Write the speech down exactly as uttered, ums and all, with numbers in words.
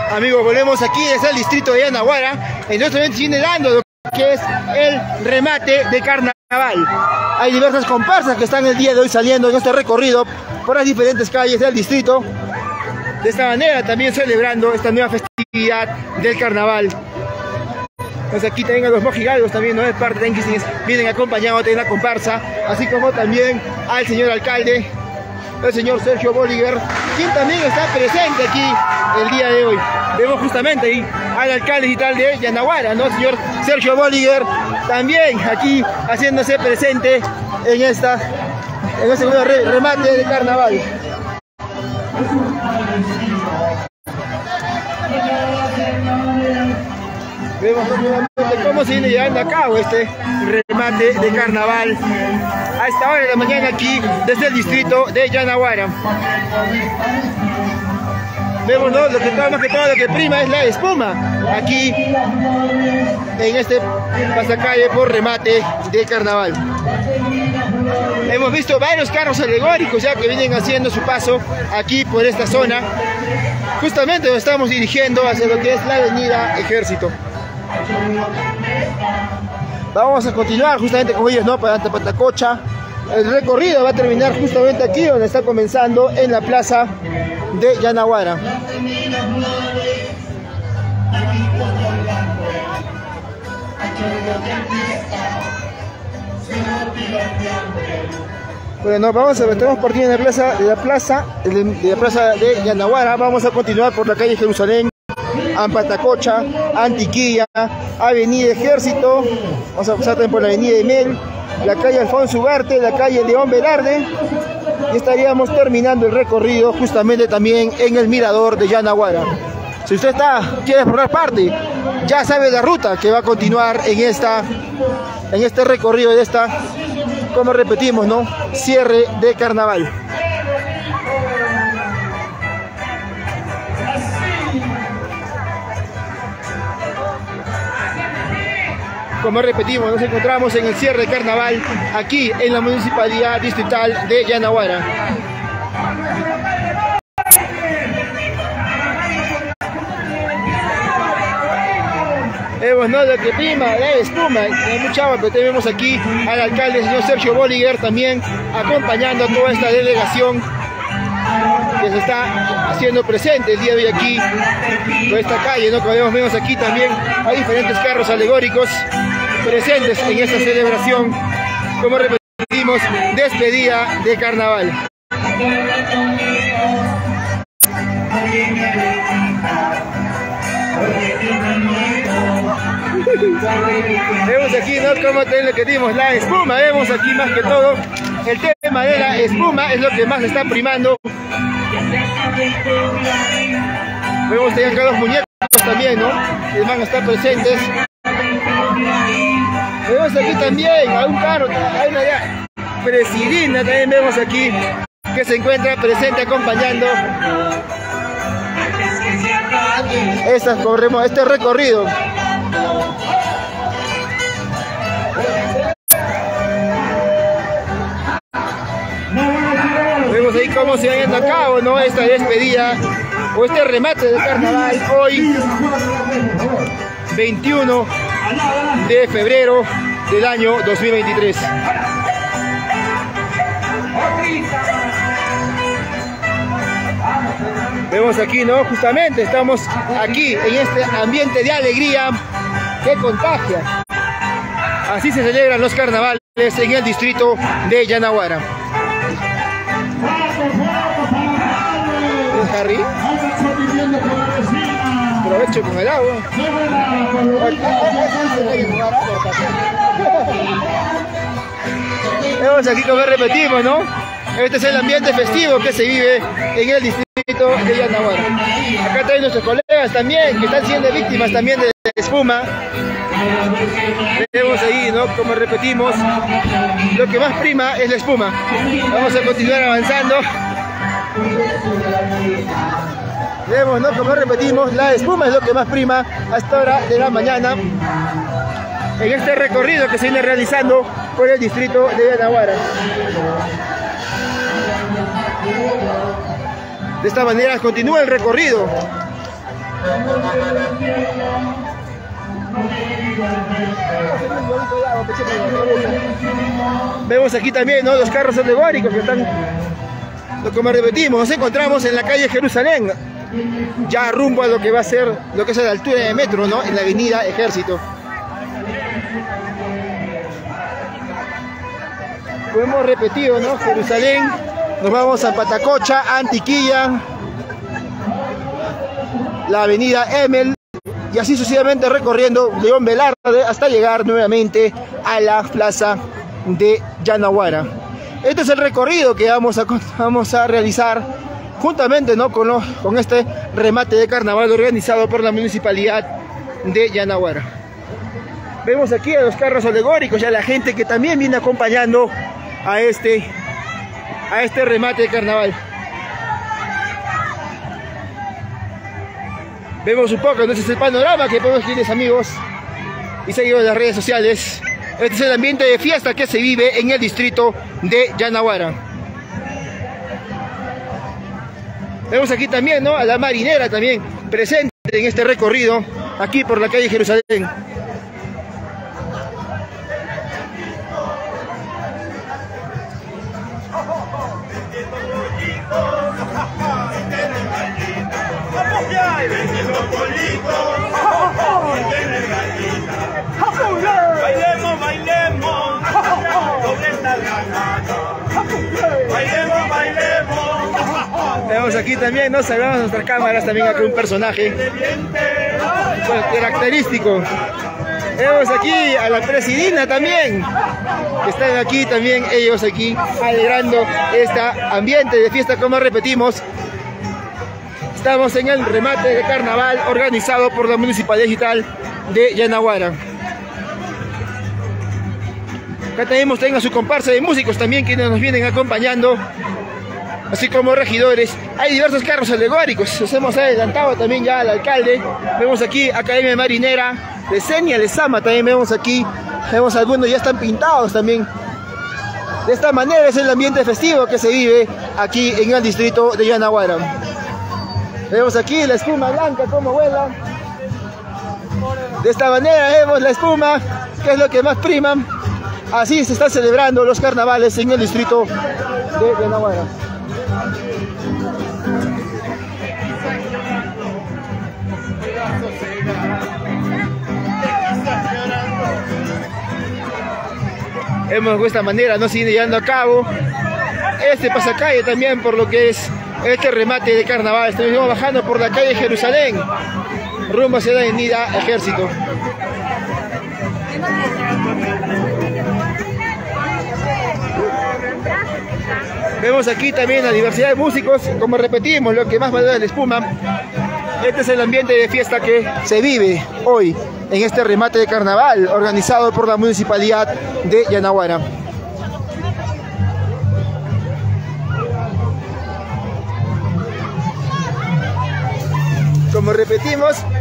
Amigos, volvemos aquí desde el distrito de Yanaguara. Entonces se viene dando lo que es el remate de carnaval. Hay diversas comparsas que están el día de hoy saliendo en este recorrido por las diferentes calles del distrito. De esta manera también celebrando esta nueva festividad del carnaval. Entonces aquí también a los mojigatos también, ¿no? Es parte de quienes vienen acompañados de la comparsa, así como también al señor alcalde, el señor Sergio Bolívar, quien también está presente aquí el día de hoy. Vemos justamente ahí al alcalde y tal de Yanaguara, ¿no? El señor Sergio Bolívar, también aquí haciéndose presente en esta en este nuevo re remate de carnaval. Vemos nuevamente cómo se viene llevando a cabo este remate de carnaval a esta hora de la mañana aquí desde el distrito de Yanaguara. Vemos, ¿no? Lo que todo, más que todo lo que prima es la espuma aquí en este pasacalle por remate de carnaval. Hemos visto varios carros alegóricos ya que vienen haciendo su paso aquí por esta zona. Justamente nos estamos dirigiendo hacia lo que es la avenida Ejército. Vamos a continuar justamente con ellos, ¿no? Para Antapatacocha. El recorrido va a terminar justamente aquí donde está comenzando, en la plaza de Yanaguara. Bueno, vamos a ver, estamos partiendo de la plaza de la plaza de, de la plaza de Yanaguara. Vamos a continuar por la calle Jerusalén, Ampatacocha, Antiquilla, Avenida Ejército. Vamos a pasar también por la Avenida Emel, la calle Alfonso Ugarte, la calle León Velarde, y estaríamos terminando el recorrido justamente también en el mirador de Yanaguara. Si usted está, quiere formar parte, ya sabe la ruta que va a continuar en esta en este recorrido de esta, como repetimos, ¿no? Cierre de carnaval. Como repetimos, nos encontramos en el cierre de carnaval aquí en la municipalidad distrital de Yanaguara. Vemos, ¿no? Lo que prima, la espuma, hay mucha agua, pero tenemos aquí al alcalde, el señor Sergio Bolívar, también acompañando a toda esta delegación que se está haciendo presente el día de hoy aquí por esta calle, ¿no? Como vemos, vemos aquí también hay diferentes carros alegóricos presentes en esta celebración, como repetimos, despedida de carnaval. Vemos aquí, ¿no? Como le que dimos la espuma. Vemos aquí más que todo el tema de la espuma es lo que más está primando. Vemos que acá los muñecos también, ¿no? Que van a estar presentes. Vemos aquí también a un carro, hay una ya presidina, también vemos aquí que se encuentra presente acompañando estas, corremos, este recorrido. Vemos ahí cómo se va llevando a cabo, ¿no? Esta despedida o este remate de carnaval hoy veintiuno de febrero del año dos mil veintitrés. Vemos aquí, ¿no? Justamente estamos aquí en este ambiente de alegría que contagia. Así se celebran los carnavales en el distrito de Yanaguara. ¿Es Harry? Aprovecho con el agua. Vemos aquí como repetimos, ¿no? Este es el ambiente festivo que se vive en el distrito de Yanaguara. Acá traen nuestros colegas también, que están siendo víctimas también de espuma. Vemos ahí, ¿no? Como repetimos, lo que más prima es la espuma. Vamos a continuar avanzando. Vemos, ¿no? Como repetimos, la espuma es lo que más prima a esta hora de la mañana en este recorrido que se viene realizando por el distrito de Yanaguara. De esta manera continúa el recorrido Vemos aquí también, ¿no?, los carros alegóricos que están, como repetimos, nos encontramos en la calle Jerusalén, ya rumbo a lo que va a ser, lo que es a la altura de metro, ¿no?, en la avenida Ejército. Como hemos repetido, ¿no?, Jerusalén, nos vamos a Patacocha, Antiquilla, la avenida Emel, y así sucesivamente recorriendo León Velarde hasta llegar nuevamente a la plaza de Yanaguara. Este es el recorrido que vamos a, vamos a realizar juntamente, ¿no?, con, lo, con este remate de carnaval organizado por la municipalidad de Yanaguara. Vemos aquí a los carros alegóricos y a la gente que también viene acompañando a este, a este remate de carnaval. Vemos un poco, entonces, el panorama que podemos, queridos amigos y seguidores de las redes sociales. Este es el ambiente de fiesta que se vive en el distrito de Yanaguara. Vemos aquí también, ¿no?, a la marinera también presente en este recorrido aquí por la calle Jerusalén. Bailemos, bailemos, bailemos, bailemos. Vemos aquí también, ¿no?, salvamos nuestras cámaras también acá un personaje pues, característico. Vemos aquí a la presidina también, que están aquí también ellos aquí alegrando este ambiente de fiesta, como repetimos. Estamos en el remate de carnaval organizado por la Municipalidad Digital de Yanaguara. Acá tenemos, tengan su comparsa de músicos también quienes nos vienen acompañando, así como regidores. Hay diversos carros alegóricos, nos hemos adelantado también ya al alcalde. Vemos aquí Academia Marinera, de Senia, de Sama también vemos aquí. Vemos algunos ya están pintados también. De esta manera es el ambiente festivo que se vive aquí en el distrito de Yanaguara. Vemos aquí la espuma blanca como vuela. De esta manera vemos la espuma, que es lo que más prima. Así se están celebrando los carnavales en el distrito de Yanaguara. Vemos de esta manera, no sigue llevando a cabo este pasacalle también por lo que es este remate de carnaval. Estamos bajando por la calle Jerusalén, rumbo hacia la avenida Ejército. Vemos aquí también la diversidad de músicos, como repetimos, lo que más valora la espuma. Este es el ambiente de fiesta que se vive hoy en este remate de carnaval organizado por la Municipalidad de Yanaguara. Como repetimos,